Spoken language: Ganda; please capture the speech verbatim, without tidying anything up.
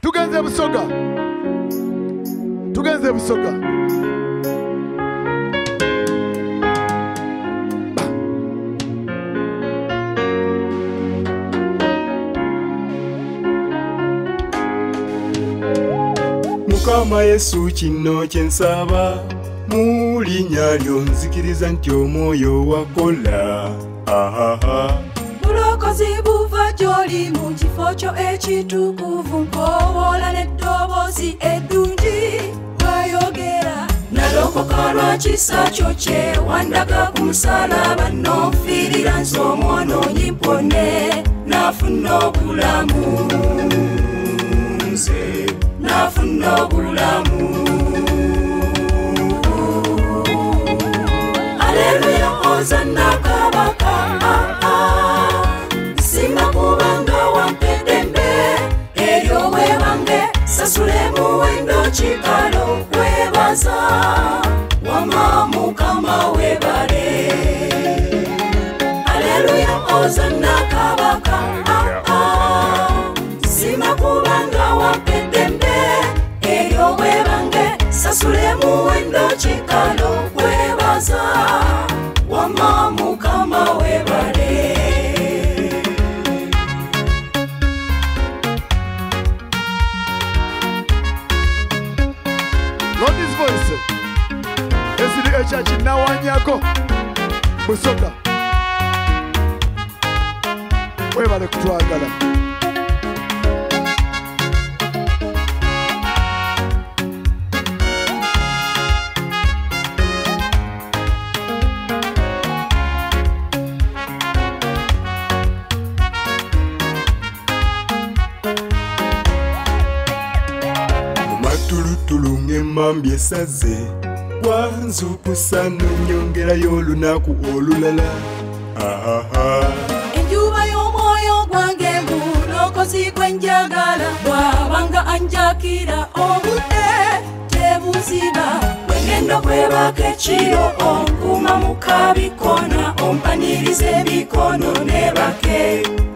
Tugenze Busoga. Tugenze Busoga. Mukama Yesu kino kyensaba mu linnya lyo nzikiriza nti omwoyo wakola. Ahaha. Bulokozi buva gy'oli mu kifo kyo ekitukuvu nkoowola n'eddoboozi eddungi wayogera. Nalokoka lwa kisa kyo kye wandaga ku musalaba n'onfiirira nze omwonoonyi mpone nafuna obulamu nze nafuna obulamu. Aleluya hozanna kabaka sima kubanga wampedembe eryo webange sasule muwendo kikalo kwebaza wama mukama webale. Aleluya hozanna kabaka sima kubanga wampedembe eryo webange sasule muwendo kikalo kwebaza wama mukama webale. Lord's voice. Esiri echachi nawanyako. Busoga. Webale kutwagala. Tulunge mambi esaze wanzukusa n'onyongerayo olunaku olulala. Ahaha. Enjuba y'omwoyo gwange bulokozi gwe njagala bw'abanga anjakira obudde tebuziba. Bwe ngenda okwebaka ekiro onkuuma mu kabikona ompaniriza emikono nebake.